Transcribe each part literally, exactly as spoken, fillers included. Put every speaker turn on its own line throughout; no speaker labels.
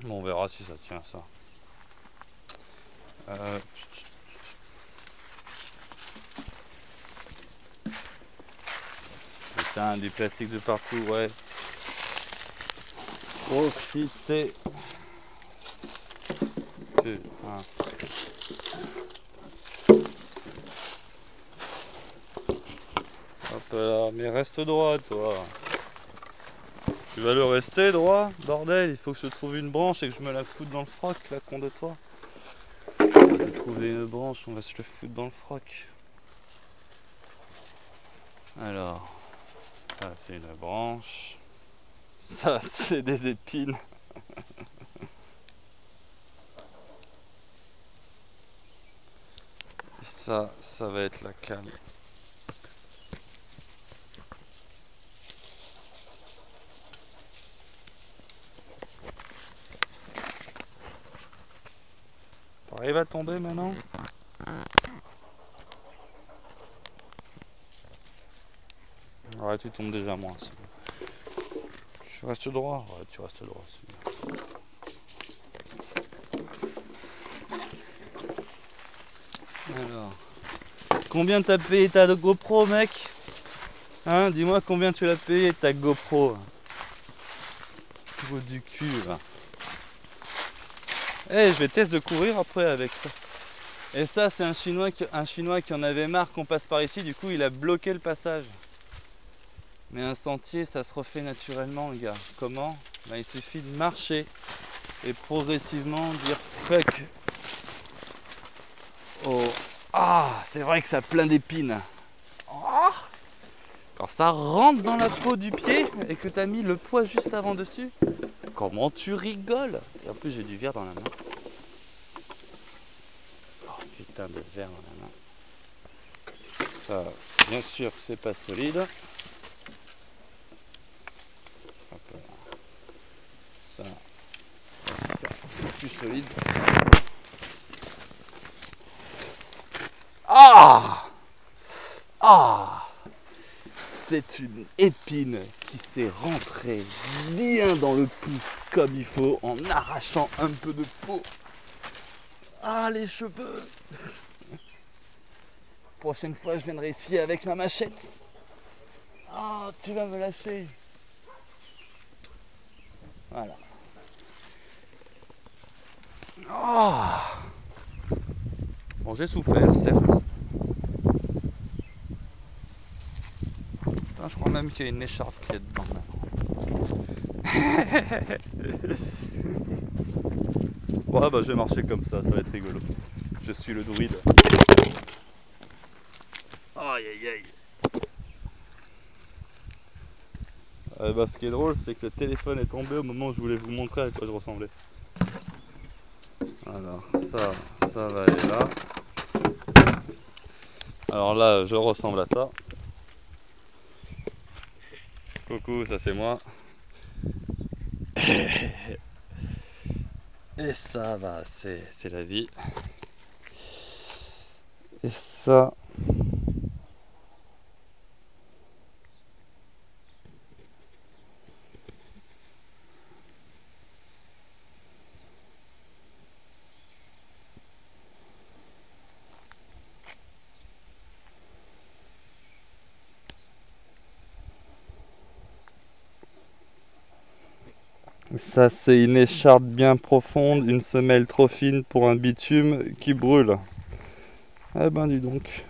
Bon, on verra si ça tient ça. Euh... Putain, du plastique de partout, ouais. Profitez. Putain. Hop là, mais reste droit, toi. Tu vas le rester droit, bordel. Il faut que je trouve une branche et que je me la foute dans le froc, la con de toi. On va te trouver une branche, on va se le foutre dans le froc. Alors, ça c'est une branche. Ça c'est des épines. Ça, ça va être la cale. T'arrives à tomber maintenant? Ouais, tu tombes déjà moins. Tu restes droit? Ouais, tu restes droit, c'est bien. Alors, combien t'as payé ta GoPro, mec? Hein, dis-moi combien tu l'as payé ta GoPro? Gros du cul, là. Eh, hey, je vais tester de courir après avec ça. Et ça, c'est un chinois, qui, un chinois qui en avait marre qu'on passe par ici, du coup il a bloqué le passage. Mais un sentier, ça se refait naturellement, les gars. Comment? Ben, il suffit de marcher et progressivement dire fuck. Oh. Ah, c'est vrai que ça a plein d'épines. Oh. Quand ça rentre dans la peau du pied et que tu as mis le poids juste avant dessus, comment tu rigoles? Et en plus, j'ai du verre dans la main. Oh putain de verre dans la main. Ça, bien sûr, c'est pas solide. Hop là. Ça, ça c'est plus solide. Ah! Ah! C'est une épine qui s'est rentrée bien dans le pouce comme il faut en arrachant un peu de peau. Ah, les cheveux! Prochaine fois, je viendrai ici avec ma machette. Ah, oh, tu vas me lâcher. Voilà. Oh. Bon, j'ai souffert, certes. Putain, je crois même qu'il y a une écharpe qui est dedans maintenant. Ouais, bah je vais marcher comme ça, ça va être rigolo. Je suis le druide. Aïe aïe aïe. Euh, bah, ce qui est drôle, c'est que le téléphone est tombé au moment où je voulais vous montrer à quoi je ressemblais. Alors, ça, ça va aller là. Alors là, je ressemble à ça. Coucou, ça c'est moi. Et ça, bah, c'est la vie. Et ça... Ça, c'est une écharpe bien profonde, une semelle trop fine pour un bitume qui brûle. Eh ben, dis donc.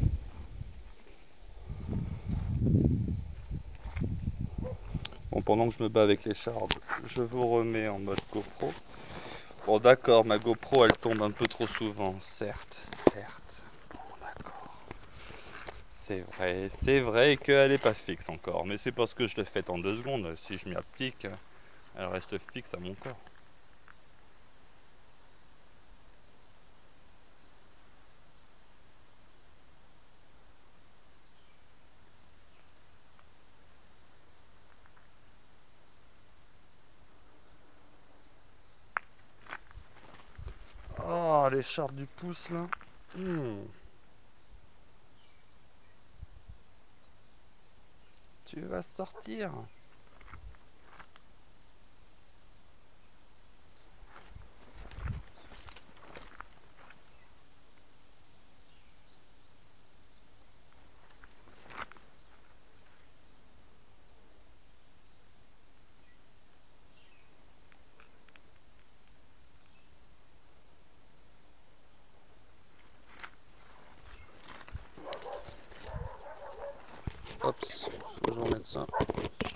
Bon, pendant que je me bats avec l'écharpe, je vous remets en mode GoPro. Bon, d'accord, ma GoPro, elle tombe un peu trop souvent, certes, certes. Bon, d'accord. C'est vrai, c'est vrai qu'elle n'est pas fixe encore, mais c'est parce que je l'ai faite en deux secondes. Si je m'y applique, elle reste fixe à mon corps. Oh, l'écharpe du pouce là. Mmh. Tu vas sortir. Hop, faut que je remette ça.